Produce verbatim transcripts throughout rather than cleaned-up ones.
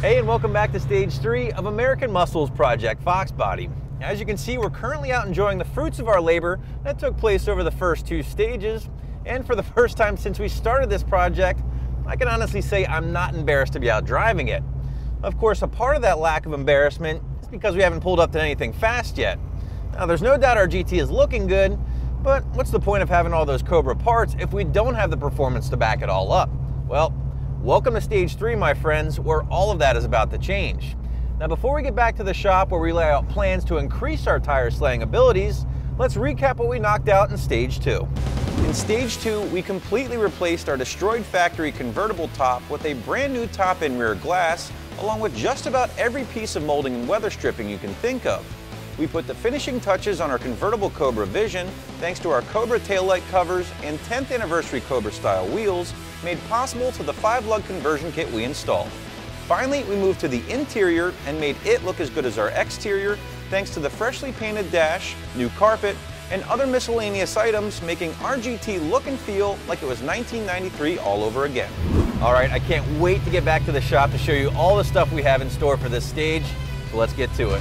Hey, and welcome back to stage three of American Muscle's Project Fox Body. As you can see, we're currently out enjoying the fruits of our labor that took place over the first two stages. And for the first time since we started this project, I can honestly say I'm not embarrassed to be out driving it. Of course, a part of that lack of embarrassment is because we haven't pulled up to anything fast yet. Now, there's no doubt our G T is looking good, but what's the point of having all those Cobra parts if we don't have the performance to back it all up? Well, welcome to stage three, my friends, where all of that is about to change. Now, before we get back to the shop where we lay out plans to increase our tire slaying abilities, let's recap what we knocked out in stage two. In stage two, we completely replaced our destroyed factory convertible top with a brand new top and rear glass, along with just about every piece of molding and weather stripping you can think of. We put the finishing touches on our convertible Cobra Vision thanks to our Cobra taillight covers and tenth anniversary Cobra style wheels, made possible to the five lug conversion kit we installed. Finally, we moved to the interior and made it look as good as our exterior thanks to the freshly painted dash, new carpet, and other miscellaneous items, making our G T look and feel like it was nineteen ninety-three all over again. All right, I can't wait to get back to the shop to show you all the stuff we have in store for this stage, so let's get to it.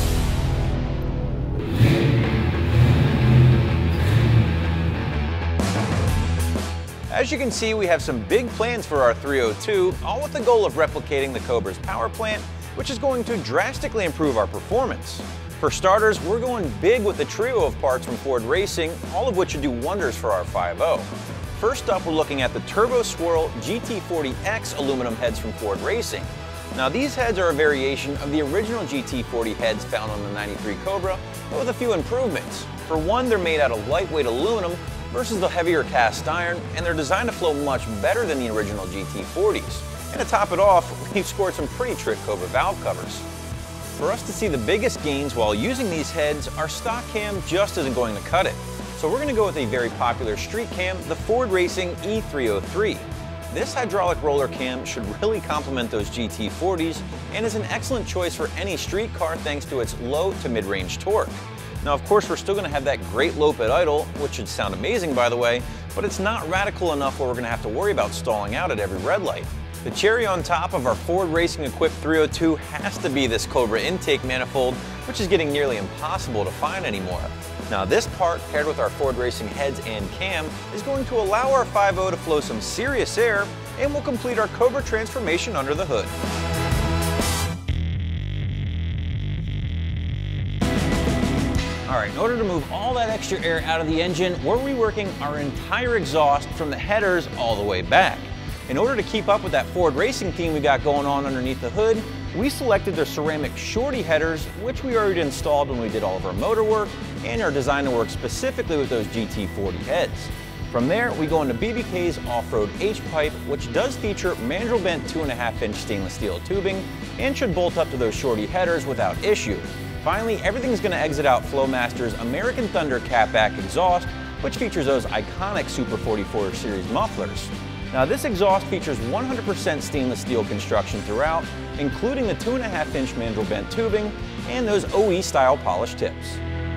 As you can see, we have some big plans for our three oh two, all with the goal of replicating the Cobra's power plant, which is going to drastically improve our performance. For starters, we're going big with a trio of parts from Ford Racing, all of which should do wonders for our five oh. First up, we're looking at the Turbo Swirl G T forty X aluminum heads from Ford Racing. Now, these heads are a variation of the original G T forty heads found on the ninety-three Cobra, but with a few improvements. For one, they're made out of lightweight aluminum versus the heavier cast iron, and they're designed to flow much better than the original G T forties. And to top it off, we've scored some pretty trick Cobra valve covers. For us to see the biggest gains while using these heads, our stock cam just isn't going to cut it. So we're going to go with a very popular street cam, the Ford Racing E three oh three. This hydraulic roller cam should really complement those G T forties and is an excellent choice for any street car thanks to its low to mid-range torque. Now, of course, we're still going to have that great lope at idle, which should sound amazing, by the way, but it's not radical enough where we're going to have to worry about stalling out at every red light. The cherry on top of our Ford Racing equipped three oh two has to be this Cobra intake manifold, which is getting nearly impossible to find anymore. Now, this part, paired with our Ford Racing heads and cam, is going to allow our five oh to flow some serious air and will complete our Cobra transformation under the hood. All right, in order to move all that extra air out of the engine, we're reworking our entire exhaust from the headers all the way back. In order to keep up with that Ford Racing theme we got going on underneath the hood, we selected the ceramic shorty headers, which we already installed when we did all of our motor work and are designed to work specifically with those G T forty heads. From there, we go into B B K's off-road H-pipe, which does feature mandrel bent two and a half inch stainless steel tubing and should bolt up to those shorty headers without issue. Finally, everything's going to exit out Flowmaster's American Thunder catback exhaust, which features those iconic Super forty-four series mufflers. Now, this exhaust features one hundred percent stainless steel construction throughout, including the two and a half inch mandrel bent tubing and those O E style polished tips.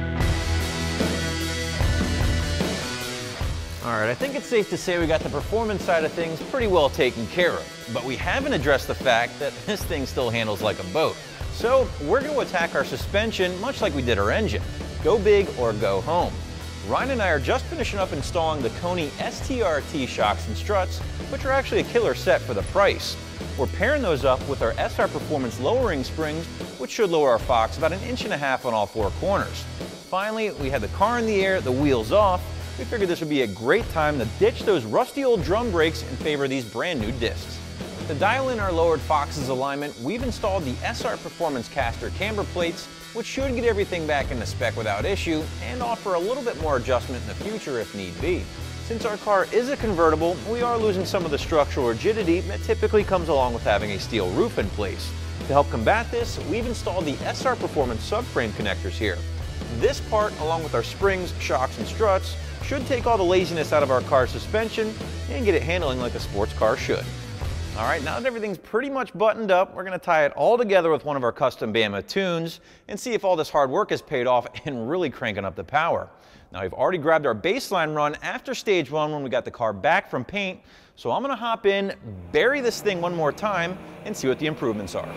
All right, I think it's safe to say we got the performance side of things pretty well taken care of, but we haven't addressed the fact that this thing still handles like a boat. So we're going to attack our suspension much like we did our engine. Go big or go home. Ryan and I are just finishing up installing the Koni S T R T shocks and struts, which are actually a killer set for the price. We're pairing those up with our S R Performance lowering springs, which should lower our Fox about an inch and a half on all four corners. Finally, we had the car in the air, the wheels off. We figured this would be a great time to ditch those rusty old drum brakes in favor of these brand new discs. To dial in our lowered Fox's alignment, we've installed the S R Performance caster camber plates, which should get everything back into spec without issue and offer a little bit more adjustment in the future if need be. Since our car is a convertible, we are losing some of the structural rigidity that typically comes along with having a steel roof in place. To help combat this, we've installed the S R Performance subframe connectors here. This part, along with our springs, shocks, and struts, should take all the laziness out of our car's suspension and get it handling like a sports car should. All right, now that everything's pretty much buttoned up, we're gonna tie it all together with one of our custom Bama tunes and see if all this hard work has paid off and really cranking up the power. Now, we've already grabbed our baseline run after stage one when we got the car back from paint, so I'm gonna hop in, bury this thing one more time, and see what the improvements are.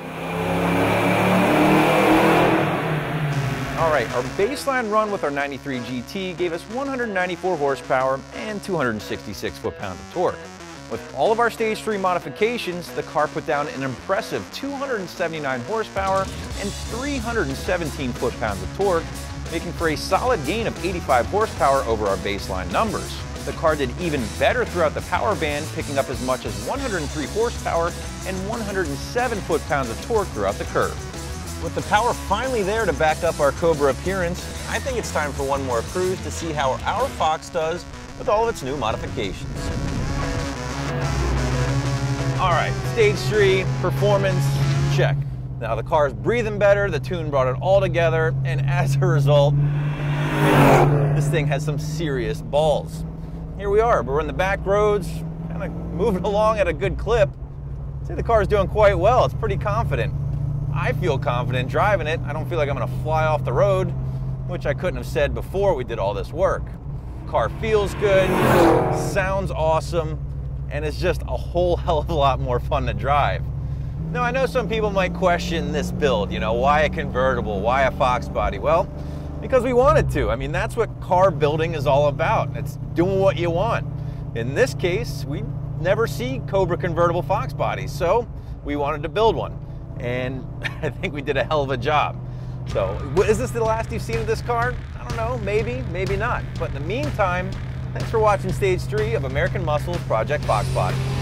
All right, our baseline run with our ninety-three G T gave us one hundred ninety-four horsepower and two hundred sixty-six foot-pounds of torque. With all of our stage three modifications, the car put down an impressive two hundred seventy-nine horsepower and three hundred seventeen foot-pounds of torque, making for a solid gain of eighty-five horsepower over our baseline numbers. The car did even better throughout the power band, picking up as much as one hundred three horsepower and one hundred seven foot-pounds of torque throughout the curve. With the power finally there to back up our Cobra appearance, I think it's time for one more cruise to see how our Fox does with all of its new modifications. All right, stage three, performance, check. Now the car's breathing better, the tune brought it all together, and as a result, this thing has some serious balls. Here we are, we're in the back roads, kind of moving along at a good clip. I'd say the car's doing quite well, it's pretty confident. I feel confident driving it. I don't feel like I'm gonna fly off the road, which I couldn't have said before we did all this work. Car feels good, sounds awesome, and it's just a whole hell of a lot more fun to drive. Now, I know some people might question this build, you know, why a convertible, why a Fox body? Well, because we wanted to. I mean, that's what car building is all about. It's doing what you want. In this case, we never see Cobra convertible Fox bodies, so we wanted to build one. And I think we did a hell of a job. So, is this the last you've seen of this car? I don't know, maybe, maybe not. But in the meantime, thanks for watching stage three of American Muscle's Project Fox Body.